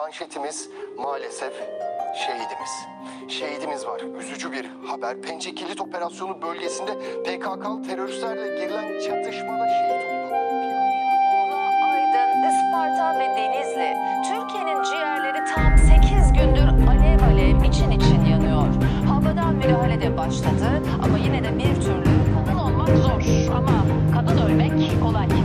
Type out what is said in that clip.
manşetimiz maalesef şehidimiz. Şehidimiz var. Üzücü bir haber. Pençe Kilit Operasyonu bölgesinde PKK'lı teröristlerle girilen çatışmada şehit oldu. Aydın, Isparta ve Denizli. Türkiye'nin ciğerleri tam 8 gündür alev alev için için yanıyor. Havadan müdahale de başladı ama yine de bir türlü kadın olmak zor. Ama kadın ölmek kolay.